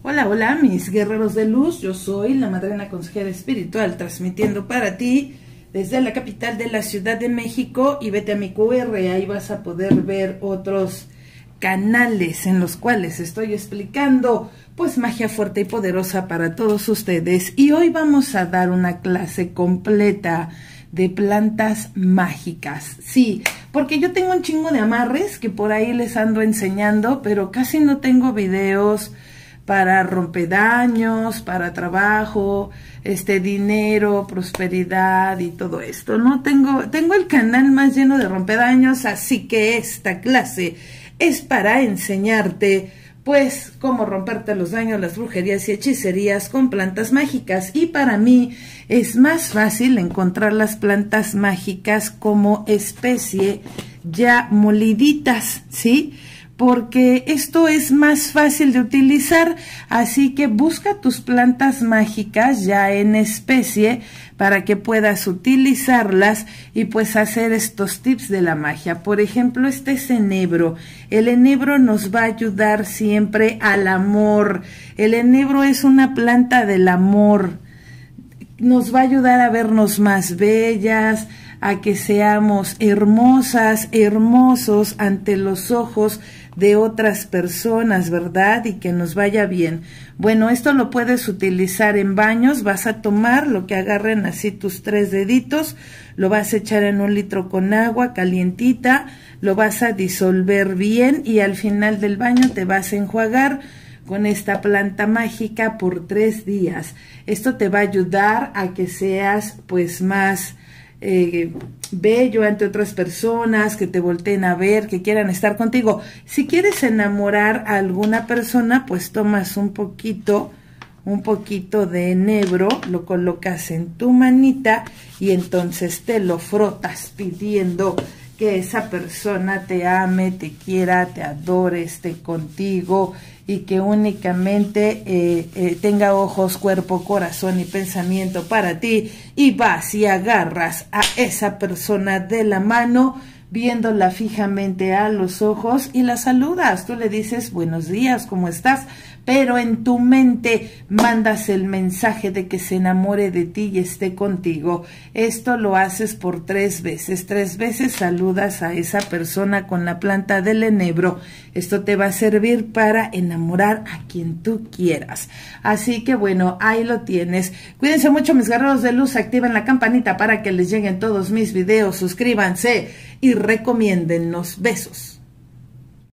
Hola, hola, mis guerreros de luz. Yo soy la madrina consejera espiritual, transmitiendo para ti desde la capital de la Ciudad de México. Y vete a mi QR, ahí vas a poder ver otros canales en los cuales estoy explicando pues magia fuerte y poderosa para todos ustedes. Y hoy vamos a dar una clase completa de plantas mágicas. Sí, porque yo tengo un chingo de amarres que por ahí les ando enseñando, pero casi no tengo videos para rompedaños, para trabajo, dinero, prosperidad y todo esto. No tengo el canal más lleno de rompedaños, así que esta clase es para enseñarte pues cómo romperte los daños, las brujerías y hechicerías con plantas mágicas. Y para mí es más fácil encontrar las plantas mágicas como especie ya moliditas, ¿sí? Porque esto es más fácil de utilizar, así que busca tus plantas mágicas ya en especie para que puedas utilizarlas y pues hacer estos tips de la magia. Por ejemplo, este es enebro. El enebro nos va a ayudar siempre al amor. El enebro es una planta del amor. Nos va a ayudar a vernos más bellas, a que seamos hermosas, hermosos ante los ojos de otras personas, ¿verdad? Y que nos vaya bien. Bueno, esto lo puedes utilizar en baños. Vas a tomar lo que agarren así tus 3 deditos, lo vas a echar en 1 litro con agua calientita, lo vas a disolver bien y al final del baño te vas a enjuagar con esta planta mágica por 3 días. Esto te va a ayudar a que seas pues más bello ante otras personas, que te volteen a ver, que quieran estar contigo. Si quieres enamorar a alguna persona, pues tomas un poquito de enebro, lo colocas en tu manita y entonces te lo frotas pidiendo que esa persona te ame, te quiera, te adore, esté contigo y que únicamente tenga ojos, cuerpo, corazón y pensamiento para ti. Y vas y agarras a esa persona de la mano, viéndola fijamente a los ojos y la saludas. Tú le dices buenos días, ¿cómo estás? Pero en tu mente mandas el mensaje de que se enamore de ti y esté contigo. Esto lo haces por 3 veces. 3 veces saludas a esa persona con la planta del enebro. Esto te va a servir para enamorar a quien tú quieras. Así que bueno, ahí lo tienes. Cuídense mucho, mis guerreros de luz. Activen la campanita para que les lleguen todos mis videos. Suscríbanse y recomiéndennos. Besos.